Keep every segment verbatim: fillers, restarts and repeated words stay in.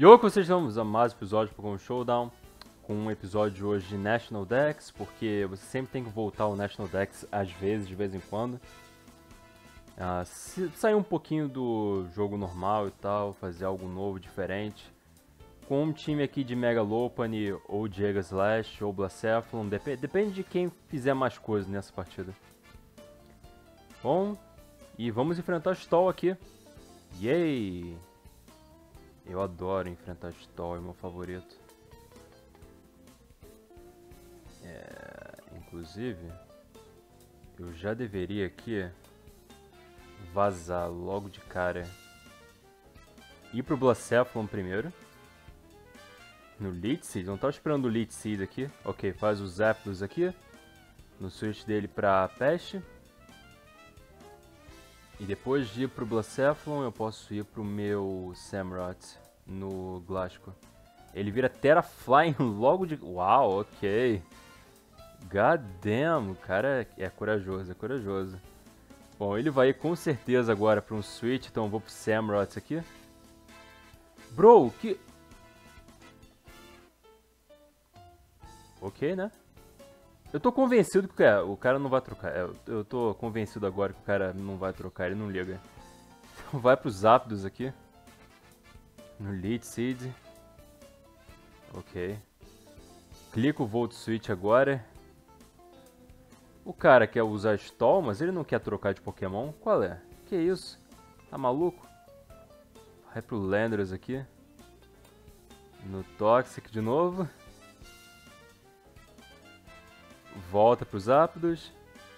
E hoje vocês vamos a mais episódio do Pokémon Showdown, com um episódio hoje de National Dex, porque você sempre tem que voltar ao National Dex às vezes, de vez em quando. Uh, se, sair um pouquinho do jogo normal e tal, fazer algo novo, diferente. Com um time aqui de Mega Lopunny, ou de Giga Slash, ou Blacephalon, dep depende de quem fizer mais coisas nessa partida. Bom, e vamos enfrentar o Stall aqui. Yay! Eu adoro enfrentar Stall, é meu favorito. É, inclusive, eu já deveria aqui vazar logo de cara. Ir pro Blacephalon primeiro. No Leech Seed, não tava esperando o Leech Seed aqui. Ok, faz o Zapdos aqui. No switch dele pra Peste. E depois de ir pro Blacephalon, eu posso ir pro meu Samurott no Glasgow. Ele vira Tera Flying logo de... Uau, ok. God damn, o cara é corajoso, é corajoso. Bom, ele vai ir com certeza agora pra um switch, então eu vou pro Samurott aqui. Bro, que... Ok, né? Eu tô convencido que é, o cara não vai trocar. Eu, eu tô convencido agora que o cara não vai trocar, ele não liga. Então vai pros Zapdos aqui. No Leech Seed. Ok. Clica o Volt Switch agora. O cara quer usar Stall, mas ele não quer trocar de Pokémon. Qual é? Que isso? Tá maluco? Vai pro Landorus aqui. No Toxic de novo. Volta para os Zapdos.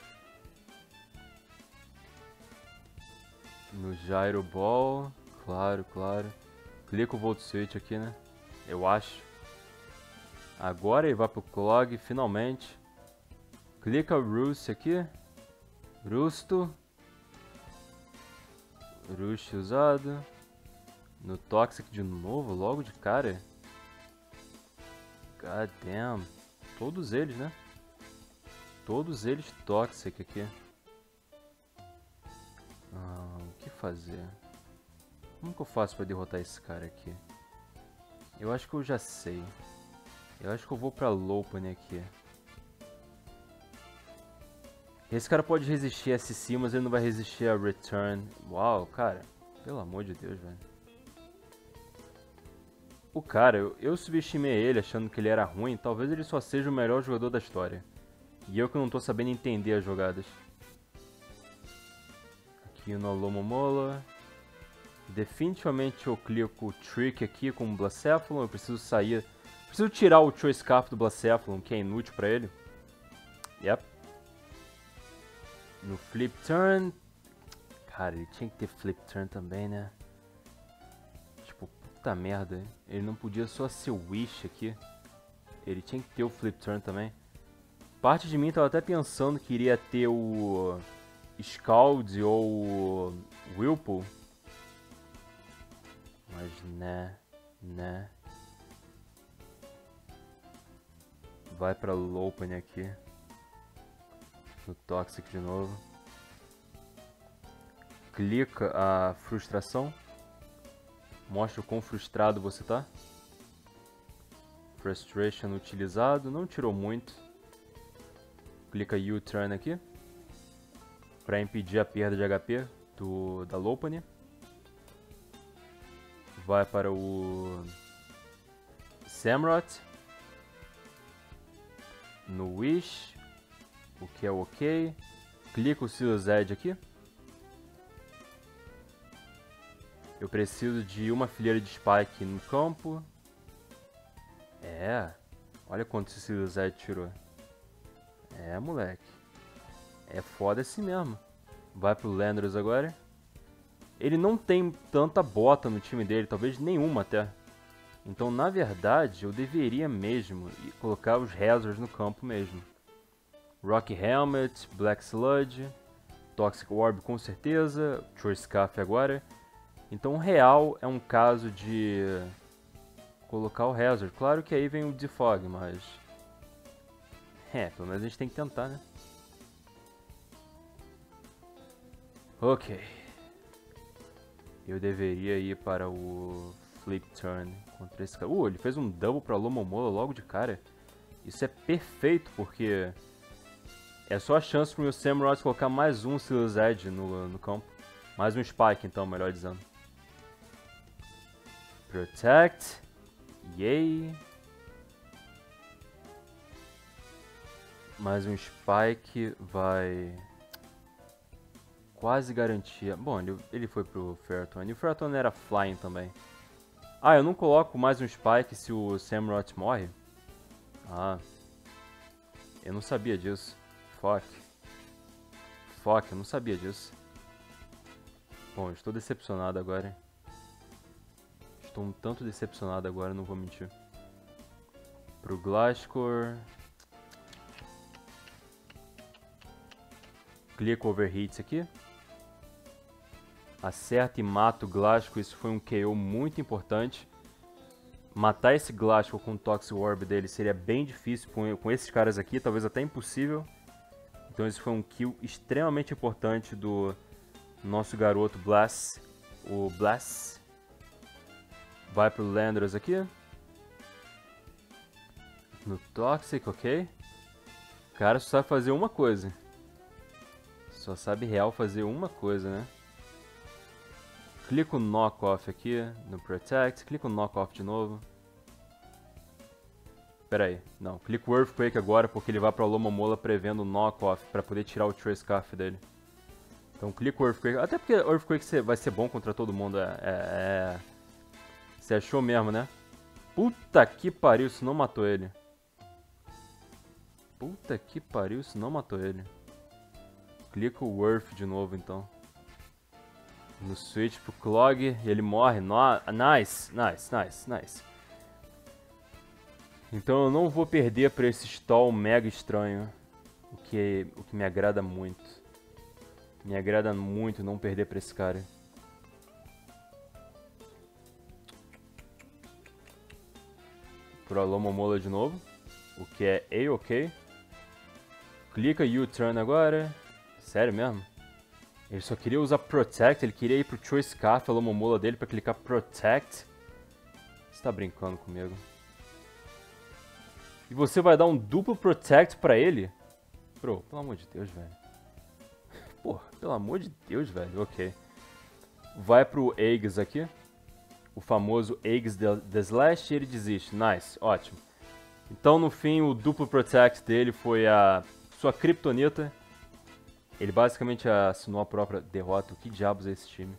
No Gyro Ball. Claro, claro. Clica o Volt Switch aqui, né? Eu acho. Agora ele vai pro Clog, finalmente. Clica o Roost aqui. Rusto. Roost usado. No Toxic de novo, logo de cara. God damn. Todos eles, né? Todos eles Toxic aqui. Ah, o que fazer? Como que eu faço pra derrotar esse cara aqui? Eu acho que eu já sei. Eu acho que eu vou pra Lopunny aqui. Esse cara pode resistir a S C, mas ele não vai resistir a Return. Uau, cara. Pelo amor de Deus, velho. O cara, eu, eu subestimei ele achando que ele era ruim. Talvez ele só seja o melhor jogador da história. E eu que não tô sabendo entender as jogadas. Aqui no Alomomola. Definitivamente eu clico o Trick aqui com o Blacephalon. Eu preciso sair... Preciso tirar o Choice Scarf do Blacephalon, que é inútil pra ele. Yep. No Flip Turn... Cara, ele tinha que ter Flip Turn também, né? Tipo, puta merda. Ele não podia só ser Wish aqui. Ele tinha que ter o Flip Turn também. Parte de mim tava até pensando que iria ter o Scald ou o Whirlpool. Mas né, né. Vai pra Lopunny aqui. No Toxic de novo. Clica a frustração. Mostra o quão frustrado você tá. Frustration utilizado, não tirou muito. Clica U-Turn aqui, para impedir a perda de H P do, da Lopunny. Vai para o Samurott. No Wish, o que é ok. Clica o Silas Edge aqui. Eu preciso de uma fileira de Spike no campo. É, olha quanto esse Silas Edge tirou. É, moleque. É foda assim mesmo. Vai pro Landorus agora. Ele não tem tanta bota no time dele, talvez nenhuma até. Então, na verdade, eu deveria mesmo colocar os Hazards no campo mesmo. Rocky Helmet, Black Sludge, Toxic Orb com certeza, Choice Scarf agora. Então, o real é um caso de colocar o Hazard. Claro que aí vem o Defog, mas... É, pelo menos a gente tem que tentar, né? Ok. Eu deveria ir para o Flip Turn contra esse cara. Uh, ele fez um double pra Alomomola logo de cara. Isso é perfeito, porque é só a chance pro meu Samurott colocar mais um Steel's Edge no, no campo. Mais um Spike, então, melhor dizendo. Protect. Yay. Mais um Spike vai quase garantir. Bom, ele, ele foi pro Ferrothorn. E o Ferrothorn era Flying também. Ah, eu não coloco mais um Spike se o Samurott morre? Ah. Eu não sabia disso. Fuck. Fuck, eu não sabia disso. Bom, eu estou decepcionado agora. Estou um tanto decepcionado agora, não vou mentir. Pro Glasgow. Clica Overhits aqui. Acerta e mata o Glasgow. Isso foi um K O muito importante. Matar esse Glasgow com o Toxic Orb dele seria bem difícil com, com esses caras aqui. Talvez até impossível. Então esse foi um kill extremamente importante do nosso garoto Blast. O Blast. Vai pro Landorus aqui. No Toxic, ok. O cara só sabe fazer uma coisa. Só sabe real fazer uma coisa, né? Clica o Knock Off aqui no Protect. Clica o Knock Off de novo. Pera aí. Não, clica o Earthquake agora porque ele vai pra Alomomola prevendo o Knock Off pra poder tirar o Trace Scarf dele. Então clica o Earthquake. Até porque o Earthquake vai ser bom contra todo mundo. É, é, é... Você achou mesmo, né? Puta que pariu, isso não matou ele. Puta que pariu, isso não matou ele. Clica o Earth de novo, então. No switch pro Clog, e ele morre. No... Nice, nice, nice, nice. Então eu não vou perder pra esse stall mega estranho. O que, o que me agrada muito. Me agrada muito não perder pra esse cara. Pro Alomomola de novo. O que é A-ok. Clica U-turn agora. Sério mesmo? Ele só queria usar Protect, ele queria ir pro Choice Scarf, a Alomomola dele pra clicar Protect. Você tá brincando comigo? E você vai dar um duplo Protect pra ele? Bro, pelo amor de Deus, velho. Porra, pelo amor de Deus, velho. Ok. Vai pro Aegis aqui. O famoso Aegis The Slash e ele desiste. Nice, ótimo. Então, no fim, o duplo Protect dele foi a sua Kryptonita. Ele basicamente assinou a própria derrota. O que diabos é esse time?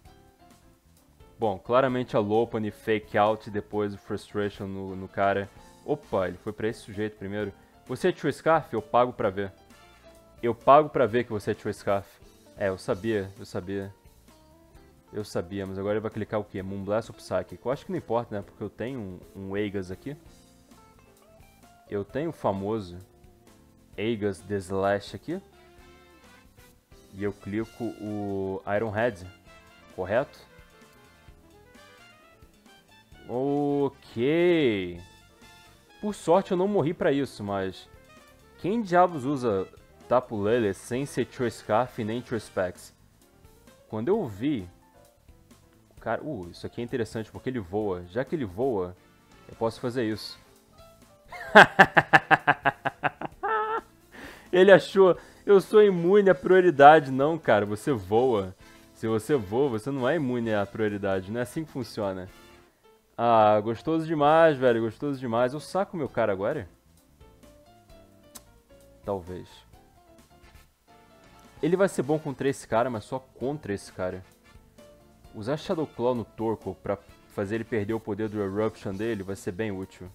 Bom, claramente a Lopunny fake out e depois o Frustration no, no cara. Opa, ele foi pra esse sujeito primeiro. Você é True Scarf? Eu pago pra ver. Eu pago pra ver que você é True Scarf. É, eu sabia, eu sabia. Eu sabia, mas agora ele vai clicar o quê? Moonblast ou Psychic? Eu acho que não importa, né? Porque eu tenho um, um Aegis aqui. Eu tenho o famoso Aegis The Slash aqui. E eu clico o Iron Head, correto? Ok. Por sorte eu não morri pra isso, mas... Quem diabos usa Tapu Lele sem ser True Scarf e nem True Specs? Quando eu vi... Cara, uh, isso aqui é interessante porque ele voa. Já que ele voa, eu posso fazer isso. Ele achou... Eu sou imune à prioridade. Não, cara, você voa. Se você voa, você não é imune à prioridade. Não é assim que funciona. Ah, gostoso demais, velho. Gostoso demais. Eu saco meu cara agora? Talvez. Ele vai ser bom contra esse cara, mas só contra esse cara. Usar Shadow Claw no Torkoal pra fazer ele perder o poder do Eruption dele vai ser bem útil.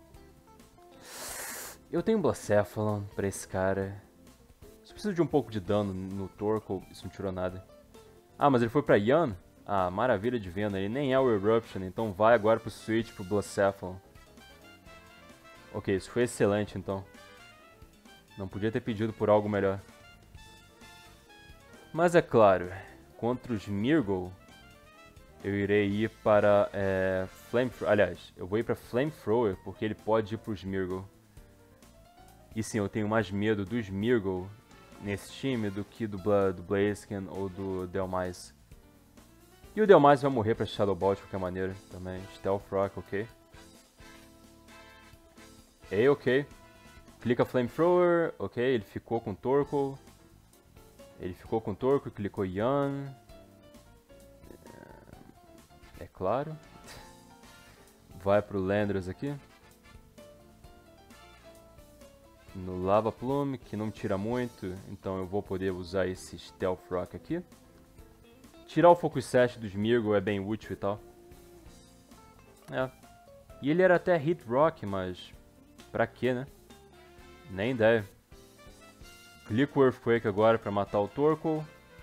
Eu tenho Blacephalon pra esse cara. Só preciso de um pouco de dano no Torkoal, isso não tirou nada. Ah, mas ele foi pra Yann? Ah, maravilha de venda, ele nem é o Eruption, então vai agora pro Switch, pro Blacephalon. Ok, isso foi excelente então. Não podia ter pedido por algo melhor. Mas é claro, contra os Mirgol, eu irei ir para é, Flamethrower. Aliás, eu vou ir para Flamethrower porque ele pode ir para os Mirgol. E sim, eu tenho mais medo dos Mirgol nesse time do que do, Bla do Blaziken ou do Dhelmise. E o Delmais vai morrer pra Shadow Ball de qualquer maneira também. Stealth Rock, ok. Ei, ok. Clica Flamethrower, ok. Ele ficou com Torkoal. Ele ficou com Torkoal, clicou Yan. É claro. Vai pro Landorus aqui. No Lava Plume, que não tira muito. Então eu vou poder usar esse Stealth Rock aqui. Tirar o Focus Sash do Smeargle é bem útil e tal. É. E ele era até Hit Rock, mas... pra quê, né? Nem ideia. Clico o Earthquake agora pra matar o Torkoal.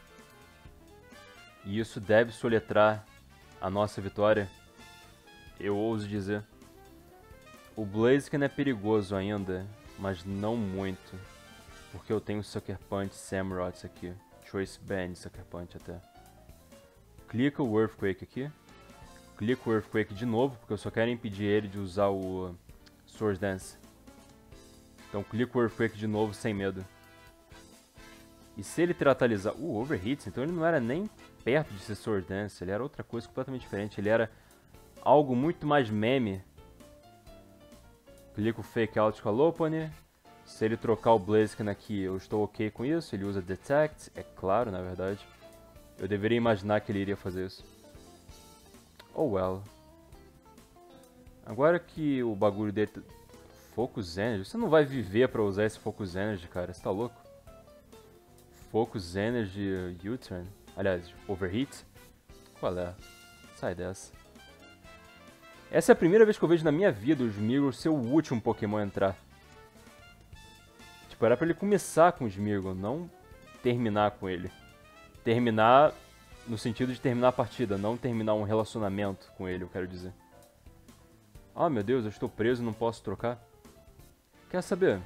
E isso deve soletrar a nossa vitória. Eu ouso dizer. O Blaziken é perigoso ainda, mas não muito. Porque eu tenho Sucker Punch Samurott aqui. Choice Band Sucker Punch até. Clica o Earthquake aqui. Clica o Earthquake de novo, porque eu só quero impedir ele de usar o Swords Dance. Então clica o Earthquake de novo sem medo. E se ele tratalizar... Uh, Overhits, então ele não era nem perto de ser Swords Dance. Ele era outra coisa completamente diferente. Ele era algo muito mais meme. Clica o Fake Out com a Lopunny. Se ele trocar o Blaziken aqui, eu estou ok com isso. Ele usa Detect, é claro, na verdade. Eu deveria imaginar que ele iria fazer isso. Oh well. Agora que o bagulho dele... Focus Energy? Você não vai viver pra usar esse Focus Energy, cara. Você tá louco? Focus Energy U-Turn. Aliás, Overheat. Qual é? Sai dessa. Essa é a primeira vez que eu vejo na minha vida o Smeargle ser o último Pokémon a entrar. Tipo, era pra ele começar com o Smeargle, não terminar com ele. Terminar no sentido de terminar a partida, não terminar um relacionamento com ele, eu quero dizer. Ah, meu Deus, eu estou preso, não posso trocar. Quer saber?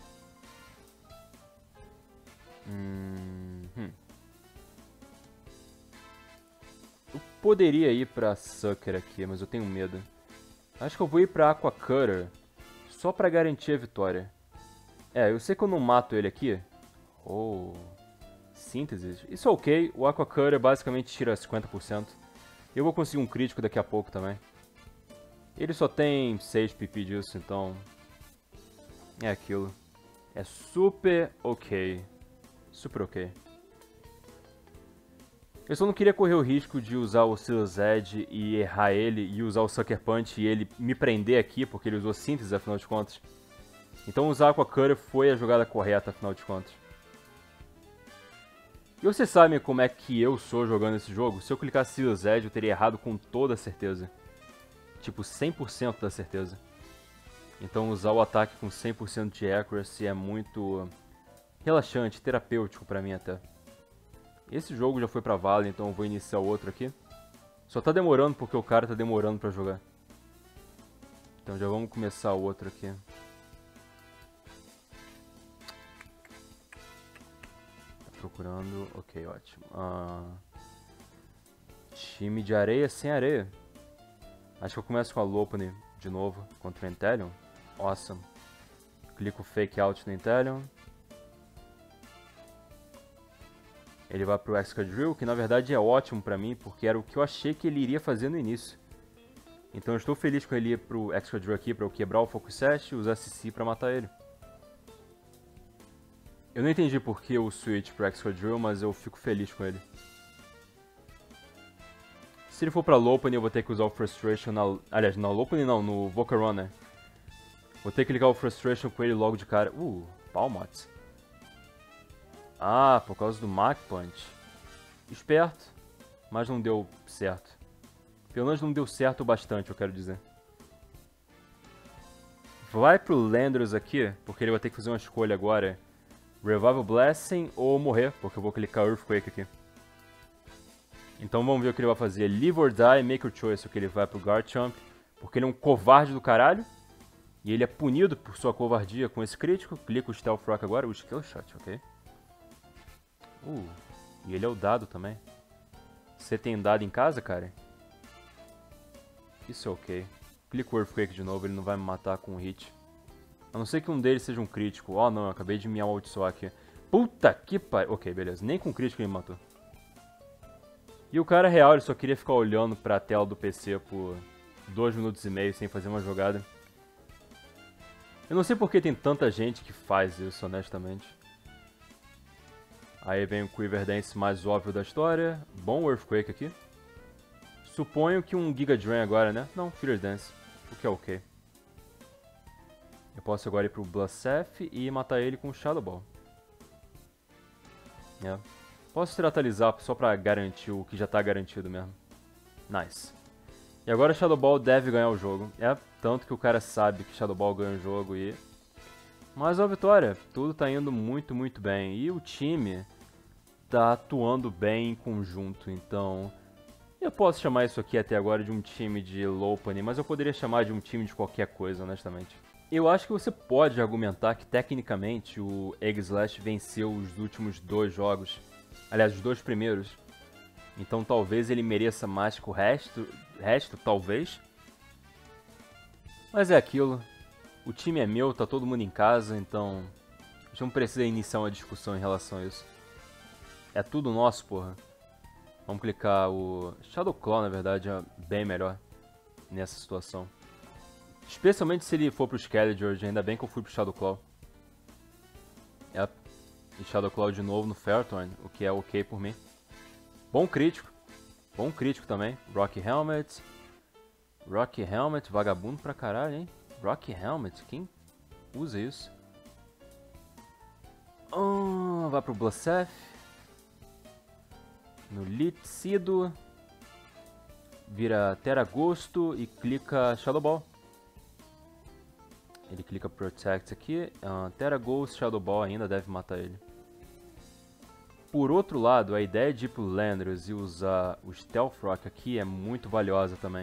Hum, hum. Eu poderia ir pra Sucker aqui, mas eu tenho medo. Acho que eu vou ir pra Aqua Cutter, só pra garantir a vitória. É, eu sei que eu não mato ele aqui. Oh, síntese. Isso é ok, o Aqua Cutter basicamente tira cinquenta por cento. Eu vou conseguir um crítico daqui a pouco também. Ele só tem seis P P disso, então... é aquilo. É super ok. Super ok. Eu só não queria correr o risco de usar o Silas Edge e errar ele e usar o Sucker Punch e ele me prender aqui, porque ele usou síntese, afinal de contas. Então usar com a Cutter foi a jogada correta, afinal de contas. E vocês sabem como é que eu sou jogando esse jogo? Se eu clicasse Silas Edge, eu teria errado com toda certeza. Tipo, cem por cento da certeza. Então usar o ataque com cem por cento de accuracy é muito relaxante, terapêutico pra mim até. Esse jogo já foi pra vala, então eu vou iniciar outro aqui. Só tá demorando porque o cara tá demorando pra jogar. Então já vamos começar o outro aqui. Tá procurando... ok, ótimo. Ah, time de areia sem areia. Acho que eu começo com a Lopunny de novo contra o Inteleon. Awesome. Clico Fake Out no Inteleon. Ele vai pro Excadrill, que na verdade é ótimo pra mim, porque era o que eu achei que ele iria fazer no início. Então eu estou feliz com ele ir pro Excadrill aqui pra eu quebrar o Focus Sash e usar C C pra matar ele. Eu não entendi por que o switch pro Excadrill, mas eu fico feliz com ele. Se ele for pra Lopunny, eu vou ter que usar o Frustration na... aliás, na Lopunny não, no Volcarona. Vou ter que ligar o Frustration com ele logo de cara. Uh, Palmots. Ah, por causa do Mach Punch. Esperto, mas não deu certo. Pelo menos não deu certo o bastante, eu quero dizer. Vai pro Landorus aqui, porque ele vai ter que fazer uma escolha agora. Revival Blessing ou morrer, porque eu vou clicar Earthquake aqui. Então vamos ver o que ele vai fazer. Live or Die, make your choice. O que ele vai pro Garchomp, porque ele é um covarde do caralho. E ele é punido por sua covardia com esse crítico. Clica o Stealth Rock agora, o Skill Shot, ok? Uh, e ele é o dado também. Você tem dado em casa, cara? Isso é ok. Clica o Earthquake de novo, ele não vai me matar com um hit. A não ser que um deles seja um crítico. Oh não, eu acabei de me amaldiçoar aqui. Puta que pariu. Ok, beleza. Nem com crítico ele me matou. E o cara real, ele só queria ficar olhando pra tela do P C por dois minutos e meio sem fazer uma jogada. Eu não sei por que tem tanta gente que faz isso, honestamente. Aí vem o Quiver Dance mais óbvio da história. Bom Earthquake aqui. Suponho que um Giga Drain agora, né? Não, Feeder Dance. O que é ok. Eu posso agora ir pro Blussef e matar ele com o Shadow Ball. É. Posso tratalizar só pra garantir o que já tá garantido mesmo. Nice. E agora Shadow Ball deve ganhar o jogo. É tanto que o cara sabe que Shadow Ball ganha o jogo e... Mas a vitória, tudo tá indo muito, muito bem. E o time tá atuando bem em conjunto, então... Eu posso chamar isso aqui até agora de um time de Lopunny, mas eu poderia chamar de um time de qualquer coisa, honestamente. Eu acho que você pode argumentar que, tecnicamente, o Eggslash venceu os últimos dois jogos. Aliás, os dois primeiros. Então talvez ele mereça mais que o resto, resto talvez. Mas é aquilo. O time é meu, tá todo mundo em casa, então... A gente não precisa iniciar uma discussão em relação a isso. É tudo nosso, porra. Vamos clicar o... Shadow Claw, na verdade, é bem melhor nessa situação. Especialmente se ele for pro Skeletor, ainda bem que eu fui pro Shadow Claw. Yep. E Shadow Claw de novo no Ferrothorn, o que é ok por mim. Bom crítico. Bom crítico também. Rocky Helmet. Rocky Helmet, vagabundo pra caralho, hein? Rocky Helmet, quem usa isso? Oh, vai pro Blussef. No Litzido. Vira Teragosto e clica Shadow Ball. Ele clica Protect aqui. Uh, Teragost, Shadow Ball ainda deve matar ele. Por outro lado, a ideia de ir pro Landorus e usar o Stealth Rock aqui é muito valiosa também.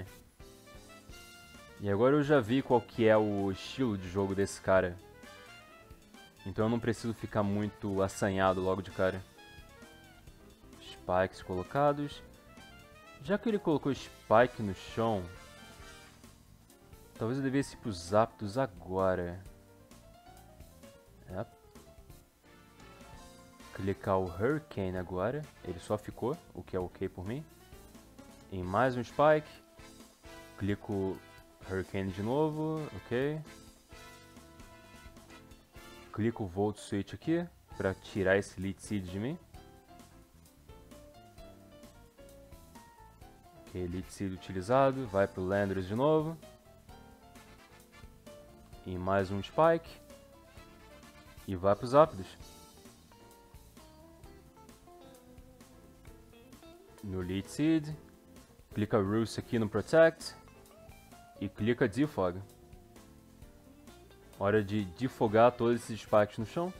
E agora eu já vi qual que é o estilo de jogo desse cara. Então eu não preciso ficar muito assanhado logo de cara. Spikes colocados. Já que ele colocou Spike no chão, talvez eu devesse ir pros Zapdos agora. É. Clicar o Hurricane agora. Ele só ficou, o que é ok por mim. Em mais um Spike. Clico Hurricane de novo, ok. Clico o Volt Switch aqui, para tirar esse Lead Seed de mim. Ok, Lead Seed utilizado, vai pro Landorus de novo. E mais um Spike. E vai pros Zapdos. No Lead Seed. Clica Roost aqui no Protect. E clica Defog. Hora de defogar todos esses spikes no chão.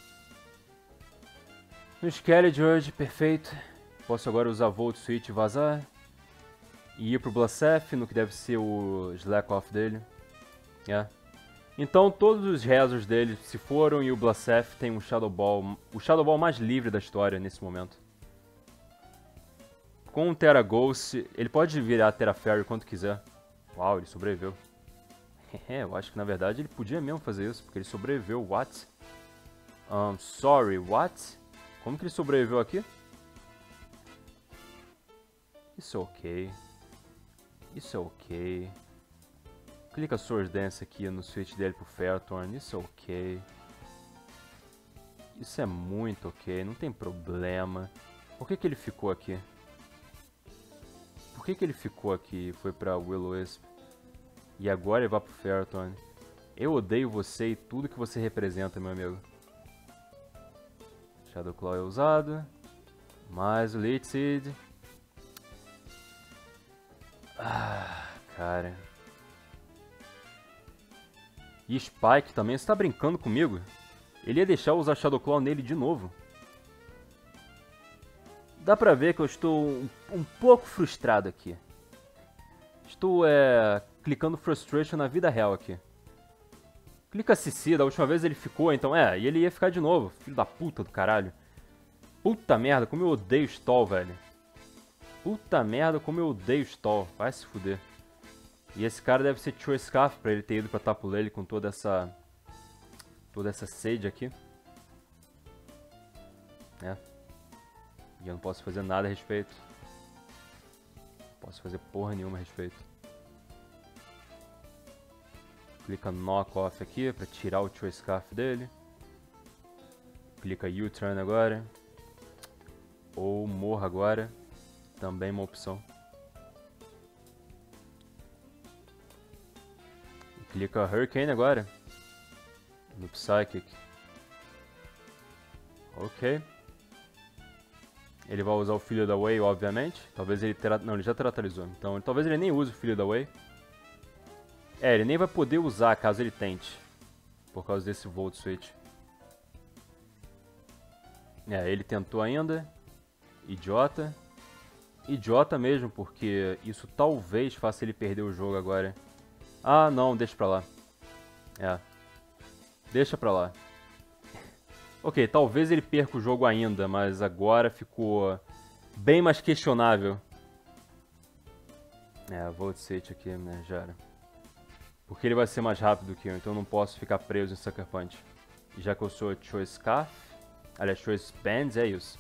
No Skeletor, perfeito. Posso agora usar Volt Switch e vazar. E ir pro Blussef, no que deve ser o Slack Off dele. É. Então todos os rezos dele se foram e o Blussef tem um Shadow Ball, o Shadow Ball mais livre da história nesse momento. Com o Teragost, ele pode virar Tera Fairy quanto quiser. Uau, ele sobreviveu. É, eu acho que na verdade ele podia mesmo fazer isso, porque ele sobreviveu. What? Um, sorry, what? Como que ele sobreviveu aqui? Isso é ok. Isso é ok. Clica Sword Dance aqui no switch dele pro Ferrothorn. Isso é ok. Isso é muito ok, não tem problema. Por que que ele ficou aqui? Por que que ele ficou aqui e foi pra Will-O-Wisp? E agora ele vai pro Ferrothorn. Eu odeio você e tudo que você representa, meu amigo. Shadow Claw é usado. Mais o Lead Seed. Ah, cara. E Spike também, você tá brincando comigo? Ele ia deixar eu usar Shadow Claw nele de novo. Dá pra ver que eu estou um, um pouco frustrado aqui. Estou, é, clicando Frustration na vida real aqui. Clica C C, da última vez ele ficou, então é, e ele ia ficar de novo. Filho da puta do caralho. Puta merda, como eu odeio stall, velho. Puta merda, como eu odeio stall. Vai se fuder. E esse cara deve ser Choice Scarf pra ele ter ido pra Tapu Lele com toda essa... Toda essa sede aqui. É. E eu não posso fazer nada a respeito. Posso fazer porra nenhuma a respeito. Clica Knock Off aqui pra tirar o Choice Scarf dele. Clica U-Turn agora. Ou morra agora. Também uma opção. Clica Hurricane agora. No Psychic. Ok. Ele vai usar o Filho da Way, obviamente. Talvez ele terá... Não, ele já teratalizou. Então, talvez ele nem use o Filho da Way. É, ele nem vai poder usar caso ele tente. Por causa desse Volt Switch. É, ele tentou ainda. Idiota. Idiota mesmo, porque isso talvez faça ele perder o jogo agora. Ah, não, deixa pra lá. É. Deixa pra lá. Ok, talvez ele perca o jogo ainda, mas agora ficou bem mais questionável. É, Volt Switch aqui, né, já era. Porque ele vai ser mais rápido que eu, então eu não posso ficar preso em Sucker Punch. E já que eu sou Choice Scarf, aliás, Choice Bands, é isso.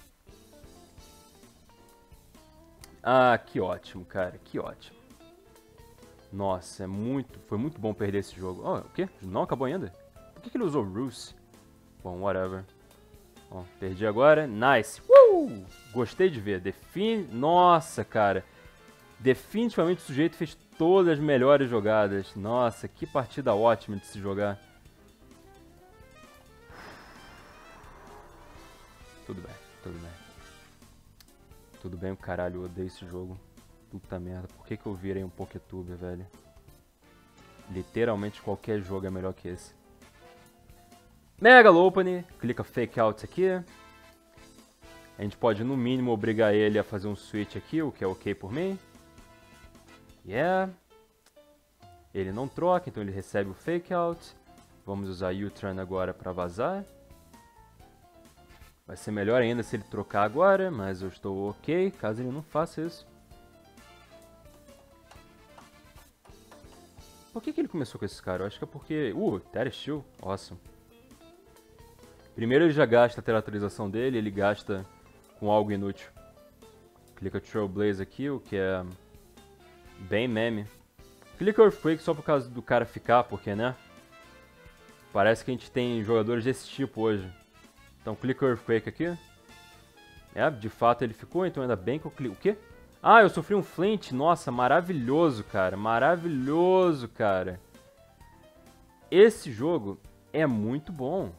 Ah, que ótimo, cara, que ótimo. Nossa, é muito, foi muito bom perder esse jogo. Oh, o quê? Não acabou ainda? Por que, que ele usou Ruse? Bom, whatever. Bom, perdi agora. Nice. Uh! Gostei de ver. Define... Nossa, cara. Definitivamente o sujeito fez todas as melhores jogadas. Nossa, que partida ótima de se jogar. Tudo bem, tudo bem. Tudo bem, caralho, eu odeio esse jogo. Puta merda, por que que eu virei um Pokétuber, velho? Literalmente qualquer jogo é melhor que esse. Mega Lopunny, clica Fake Out aqui. A gente pode no mínimo obrigar ele a fazer um switch aqui, o que é ok por mim. Yeah. Ele não troca, então ele recebe o Fake Out. Vamos usar U-Turn agora para vazar. Vai ser melhor ainda se ele trocar agora, mas eu estou ok caso ele não faça isso. Por que que ele começou com esse cara? Eu acho que é porque... Uh, Terra Steel, awesome. Primeiro ele já gasta a teatralização dele, ele gasta com algo inútil. Clica Trailblaze aqui, o que é bem meme. Clica Earthquake só por causa do cara ficar, porque, né? Parece que a gente tem jogadores desse tipo hoje. Então clica Earthquake aqui. É, de fato ele ficou, então ainda bem que eu clico... O quê? Ah, eu sofri um flint. Nossa, maravilhoso, cara. Maravilhoso, cara. Esse jogo é muito bom.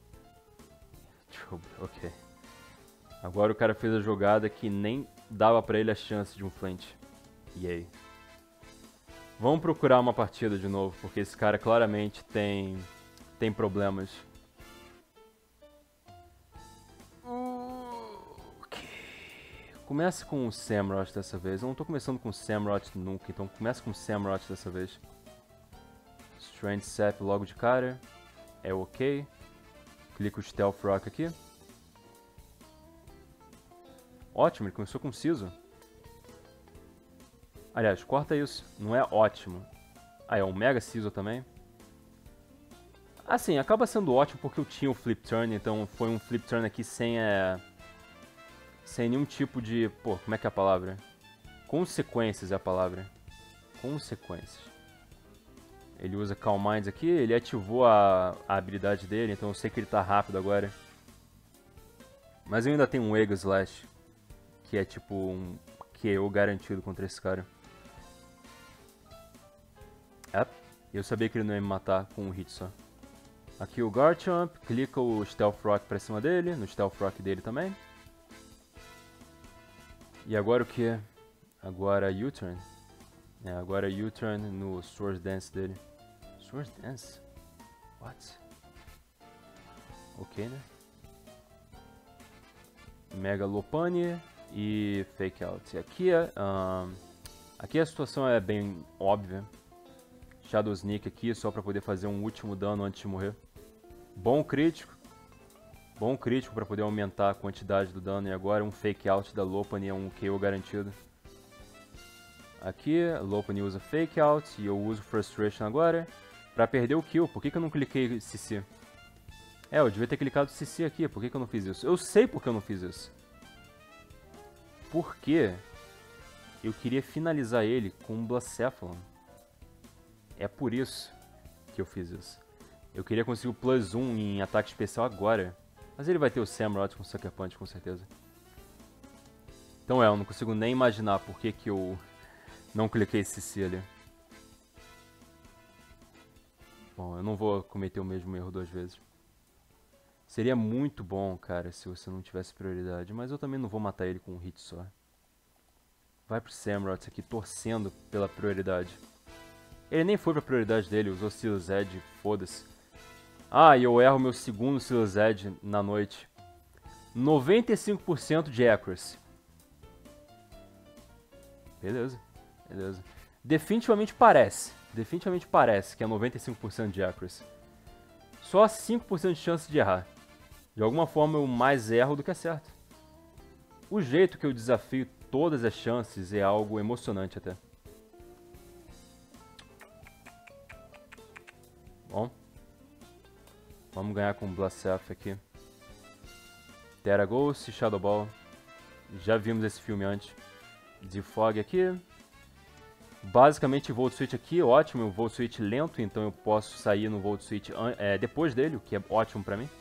Ok. Agora o cara fez a jogada que nem dava pra ele a chance de um flint. Yay. Vamos procurar uma partida de novo, porque esse cara claramente tem, tem problemas. Comece com o Samurott dessa vez. Eu não tô começando com o Samurott nunca, então comece com o Samurott dessa vez. Strange Sap logo de cara. É ok. Clica o Stealth Rock aqui. Ótimo, ele começou com o Siso. Aliás, corta isso. Não é ótimo. Ah, é um Mega Siso também. Assim, acaba sendo ótimo porque eu tinha o Flip Turn, então foi um Flip Turn aqui sem... É... Sem nenhum tipo de... Pô, como é que é a palavra? Consequências é a palavra. Consequências. Ele usa Calm Minds aqui. Ele ativou a, a habilidade dele, então eu sei que ele tá rápido agora. Mas eu ainda tenho um Ego Slash. Que é tipo um K O garantido contra esse cara. É. Eu sabia que ele não ia me matar com um hit só. Aqui o Garchomp. Clica o Stealth Rock pra cima dele. No Stealth Rock dele também. E agora o que? Agora U-Turn. É, agora U-Turn no Swords Dance dele. Swords Dance? What? Ok, né? Mega Lopunny e Fake Out. E aqui, um, aqui a situação é bem óbvia. Shadow Sneak aqui só pra poder fazer um último dano antes de morrer. Bom crítico. Bom crítico para poder aumentar a quantidade do dano. E agora um Fake Out da Lopunny é um K O garantido. Aqui, a Lopunny usa Fake Out e eu uso Frustration agora para perder o kill. Por que que eu não cliquei C C? É, eu devia ter clicado C C aqui. Por que que eu não fiz isso? Eu sei por que eu não fiz isso. Porque eu queria finalizar ele com um Blacephalon. É por isso que eu fiz isso. Eu queria conseguir o plus um em ataque especial agora. Mas ele vai ter o Samurott com Sucker Punch, com certeza. Então é, eu não consigo nem imaginar por que, que eu não cliquei C C ali. Bom, eu não vou cometer o mesmo erro duas vezes. Seria muito bom, cara, se você não tivesse prioridade. Mas eu também não vou matar ele com um hit só. Vai pro Samurott aqui, torcendo pela prioridade. Ele nem foi pra prioridade dele, usou Silas Edge, foda-se. Ah, e eu erro meu segundo Silas Edge na noite. noventa e cinco por cento de accuracy. Beleza, beleza. Definitivamente parece, definitivamente parece que é noventa e cinco por cento de accuracy. Só cinco por cento de chance de errar. De alguma forma eu mais erro do que acerto. O jeito que eu desafio todas as chances é algo emocionante até. Bom. Vamos ganhar com o Blacef aqui. Tera Ghost, Shadow Ball. Já vimos esse filme antes. Defog aqui. Basicamente Volt Switch aqui, ótimo. O Volt Switch lento, então eu posso sair no Volt Switch é, depois dele, o que é ótimo pra mim.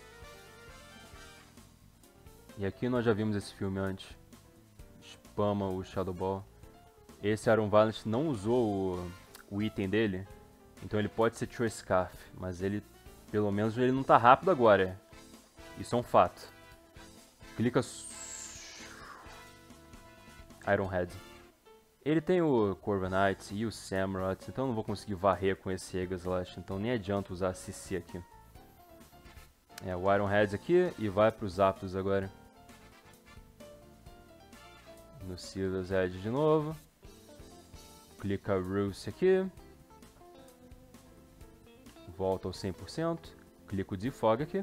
E aqui nós já vimos esse filme antes. Spama o Shadow Ball. Esse Iron Violent não usou o, o item dele, então ele pode ser True Scarf, mas ele, pelo menos ele não tá rápido agora. Isso é um fato. Clica... Iron Head. Ele tem o Corviknight e o Samurott, então eu não vou conseguir varrer com esse Aegislash, então nem adianta usar C C aqui. É, o Iron Head aqui e vai para os Zapdos agora. No Silas Edge de novo. Clica Roost aqui. Volta ao cem por cento. Clica o Defog aqui.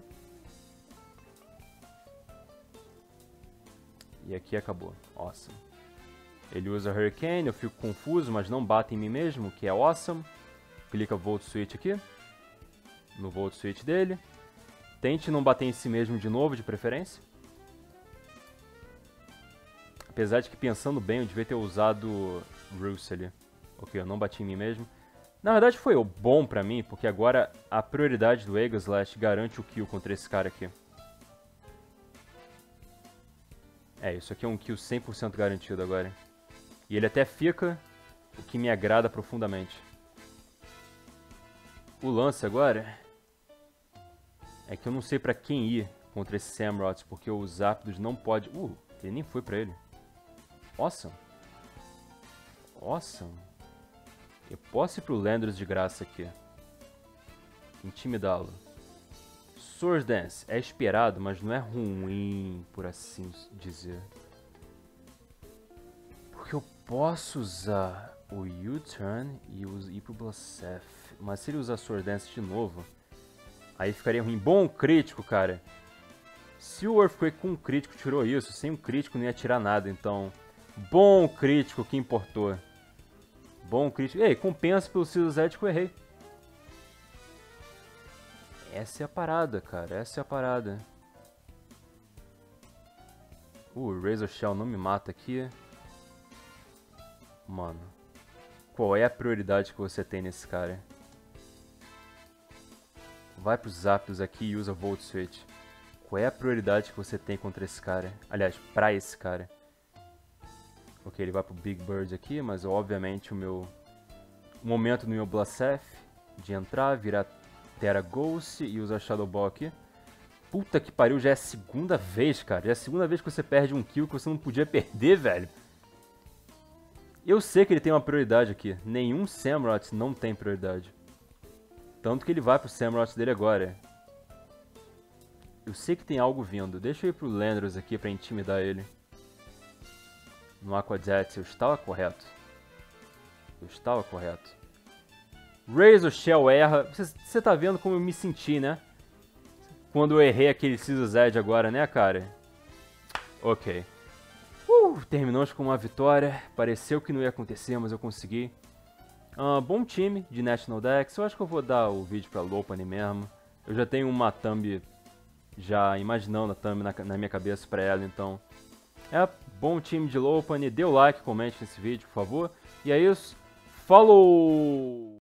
E aqui acabou. Awesome. Ele usa Hurricane, eu fico confuso, mas não bate em mim mesmo, que é awesome. Clica Volt Switch aqui. No Volt Switch dele. Tente não bater em si mesmo de novo, de preferência. Apesar de que, pensando bem, eu devia ter usado Roost ali. Ok, eu não bati em mim mesmo. Na verdade foi bom pra mim, porque agora a prioridade do Aegislash garante o kill contra esse cara aqui. É, isso aqui é um kill cem por cento garantido agora. E ele até fica, o que me agrada profundamente. O lance agora é que eu não sei pra quem ir contra esse Samurott, porque o Zapdos não pode... Uh, ele nem foi pra ele. Awesome. Awesome. Eu posso ir pro Landorus de graça aqui. Intimidá-lo. Sword Dance é esperado, mas não é ruim, por assim dizer. Porque eu posso usar o U-Turn e ir pro Blacef. Mas se ele usar Sword Dance de novo, aí ficaria ruim. Bom crítico, cara. Se o Earthquake com um crítico tirou isso, sem um crítico não ia tirar nada, então... Bom crítico que importou. Bom crítico. Ei, compensa pelo Silas Edge que eu errei. Essa é a parada, cara. Essa é a parada. Uh, Razor Shell não me mata aqui. Mano. Qual é a prioridade que você tem nesse cara? Vai pros Zapdos aqui e usa Volt Switch. Qual é a prioridade que você tem contra esse cara? Aliás, pra esse cara. Ok, ele vai pro Big Bird aqui, mas obviamente o meu... O momento do meu Blacef de entrar, virar Tera Ghost e usar Shadow Ball aqui. Puta que pariu, já é a segunda vez, cara. Já é a segunda vez que você perde um kill que você não podia perder, velho. Eu sei que ele tem uma prioridade aqui. Nenhum Samurott não tem prioridade. Tanto que ele vai pro Samurott dele agora. Eu sei que tem algo vindo. Deixa eu ir pro Landorus aqui pra intimidar ele. No Aqua Jet, eu estava correto. Eu estava correto. Razor Shell erra. Você, você tá vendo como eu me senti, né? Quando eu errei aquele Silas Edge agora, né, cara? Ok. Uh, terminamos com uma vitória. Pareceu que não ia acontecer, mas eu consegui. Uh, bom time de National Dex. Eu acho que eu vou dar o vídeo pra Lopunny mesmo. Eu já tenho uma thumb já imaginando a thumb na, na minha cabeça pra ela, então... É bom time de Lopunny. Dê o like, comente nesse vídeo, por favor. E é isso. Falou!